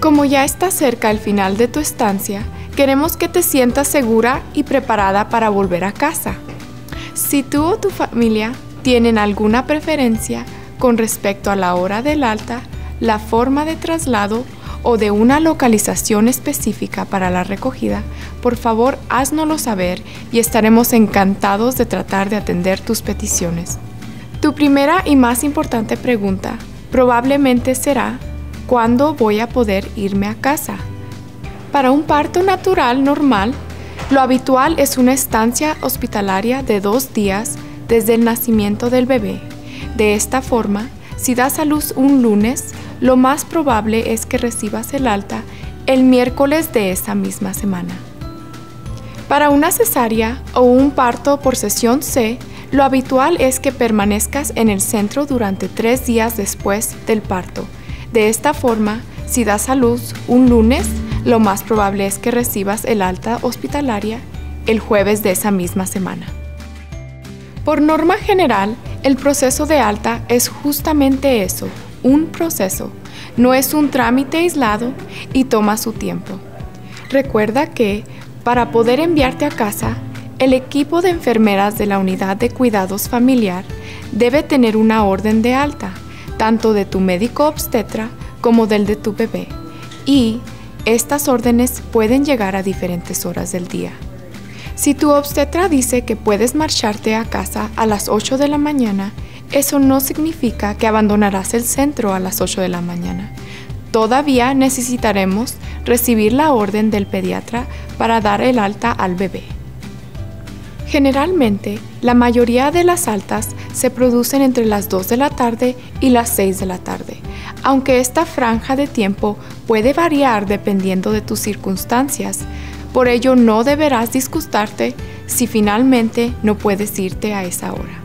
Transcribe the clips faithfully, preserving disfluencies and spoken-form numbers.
Como ya está cerca el final de tu estancia, queremos que te sientas segura y preparada para volver a casa. Si tú o tu familia tienen alguna preferencia con respecto a la hora del alta, la forma de traslado o de una localización específica para la recogida, por favor háznoslo saber y estaremos encantados de tratar de atender tus peticiones. Tu primera y más importante pregunta probablemente será: ¿cuándo voy a poder irme a casa? Para un parto natural normal, lo habitual es una estancia hospitalaria de dos días desde el nacimiento del bebé. De esta forma, si das a luz un lunes, lo más probable es que recibas el alta el miércoles de esa misma semana. Para una cesárea o un parto por sesión C, lo habitual es que permanezcas en el centro durante tres días después del parto. De esta forma, si das a luz un lunes, lo más probable es que recibas el alta hospitalaria el jueves de esa misma semana. Por norma general, el proceso de alta es justamente eso, un proceso. No es un trámite aislado y toma su tiempo. Recuerda que, para poder enviarte a casa, el equipo de enfermeras de la unidad de cuidados familiar debe tener una orden de alta, tanto de tu médico obstetra como del de tu bebé, y estas órdenes pueden llegar a diferentes horas del día. Si tu obstetra dice que puedes marcharte a casa a las ocho de la mañana, eso no significa que abandonarás el centro a las ocho de la mañana. Todavía necesitaremos recibir la orden del pediatra para dar el alta al bebé. Generalmente, la mayoría de las altas se producen entre las dos de la tarde y las seis de la tarde, aunque esta franja de tiempo puede variar dependiendo de tus circunstancias. Por ello, no deberás disgustarte si finalmente no puedes irte a esa hora.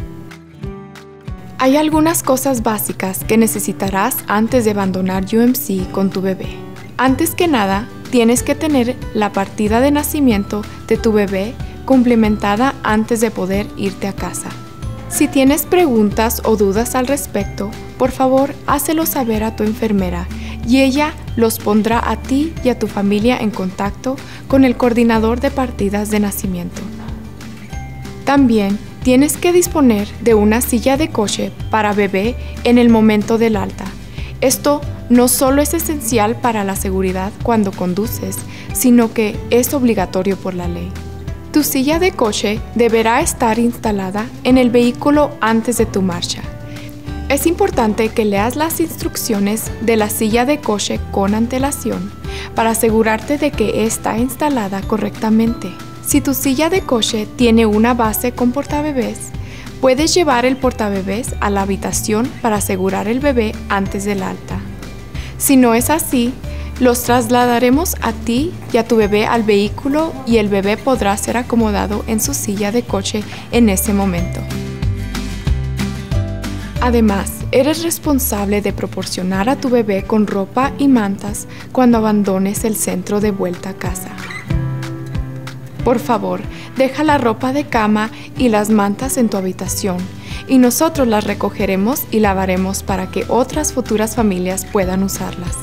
Hay algunas cosas básicas que necesitarás antes de abandonar U M C con tu bebé. Antes que nada, tienes que tener la partida de nacimiento de tu bebé complementada antes de poder irte a casa. Si tienes preguntas o dudas al respecto, por favor, hácelo saber a tu enfermera y ella los pondrá a ti y a tu familia en contacto con el coordinador de partidas de nacimiento. También tienes que disponer de una silla de coche para bebé en el momento del alta. Esto no solo es esencial para la seguridad cuando conduces, sino que es obligatorio por la ley. Tu silla de coche deberá estar instalada en el vehículo antes de tu marcha. Es importante que leas las instrucciones de la silla de coche con antelación para asegurarte de que está instalada correctamente. Si tu silla de coche tiene una base con portabebés, puedes llevar el portabebés a la habitación para asegurar el bebé antes del alta. Si no es así, los trasladaremos a ti y a tu bebé al vehículo y el bebé podrá ser acomodado en su silla de coche en ese momento. Además, eres responsable de proporcionar a tu bebé con ropa y mantas cuando abandones el centro de vuelta a casa. Por favor, deja la ropa de cama y las mantas en tu habitación y nosotros las recogeremos y lavaremos para que otras futuras familias puedan usarlas.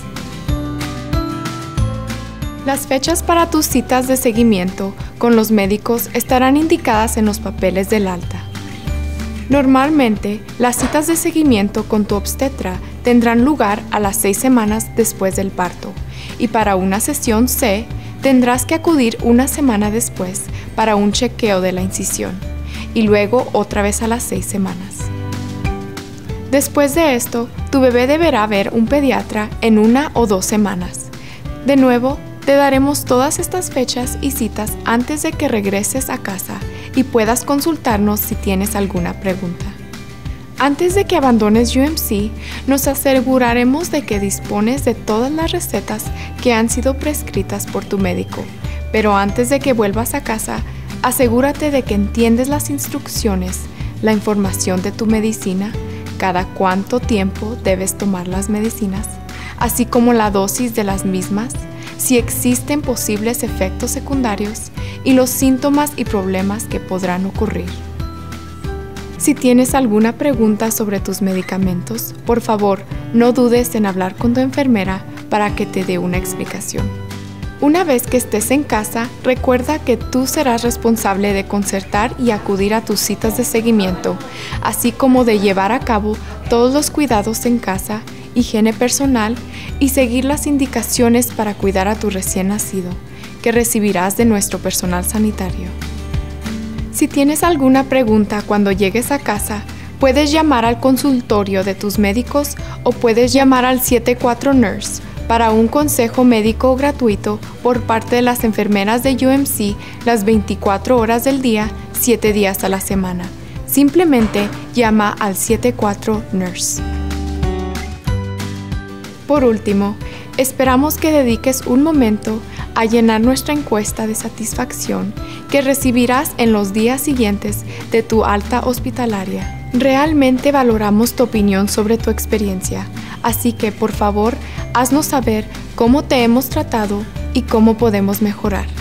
Las fechas para tus citas de seguimiento con los médicos estarán indicadas en los papeles del alta. Normalmente, las citas de seguimiento con tu obstetra tendrán lugar a las seis semanas después del parto y para una sesión C tendrás que acudir una semana después para un chequeo de la incisión y luego otra vez a las seis semanas. Después de esto, tu bebé deberá ver un pediatra en una o dos semanas. De nuevo, te daremos todas estas fechas y citas antes de que regreses a casa y puedas consultarnos si tienes alguna pregunta. Antes de que abandones U M C, nos aseguraremos de que dispones de todas las recetas que han sido prescritas por tu médico, pero antes de que vuelvas a casa, asegúrate de que entiendes las instrucciones, la información de tu medicina, cada cuánto tiempo debes tomar las medicinas, así como la dosis de las mismas, si existen posibles efectos secundarios y los síntomas y problemas que podrán ocurrir. Si tienes alguna pregunta sobre tus medicamentos, por favor, no dudes en hablar con tu enfermera para que te dé una explicación. Una vez que estés en casa, recuerda que tú serás responsable de concertar y acudir a tus citas de seguimiento, así como de llevar a cabo todos los cuidados en casa, higiene personal y seguir las indicaciones para cuidar a tu recién nacido, que recibirás de nuestro personal sanitario. Si tienes alguna pregunta cuando llegues a casa, puedes llamar al consultorio de tus médicos o puedes llamar al siete cuatro Nurse para un consejo médico gratuito por parte de las enfermeras de U M C las veinticuatro horas del día, siete días a la semana. Simplemente llama al siete cuatro Nurse. Por último, esperamos que dediques un momento a llenar nuestra encuesta de satisfacción que recibirás en los días siguientes de tu alta hospitalaria. Realmente valoramos tu opinión sobre tu experiencia, así que por favor, haznos saber cómo te hemos tratado y cómo podemos mejorar.